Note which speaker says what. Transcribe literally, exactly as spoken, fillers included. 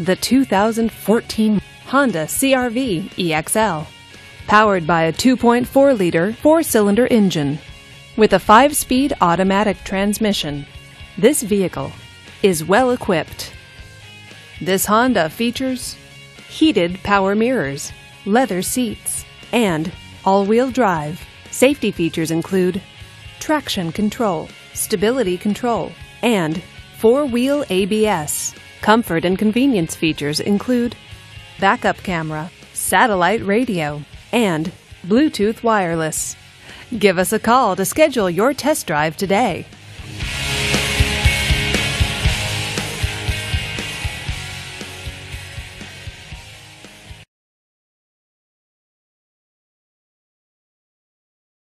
Speaker 1: the two thousand fourteen Honda C R V E X L. Powered by a two point four liter four-cylinder engine with a five-speed automatic transmission, this vehicle is well equipped. This Honda features heated power mirrors, leather seats, and all-wheel drive. Safety features include traction control, stability control, and four-wheel A B S. Comfort and convenience features include backup camera, satellite radio, and Bluetooth wireless. Give us a call to schedule your test drive today.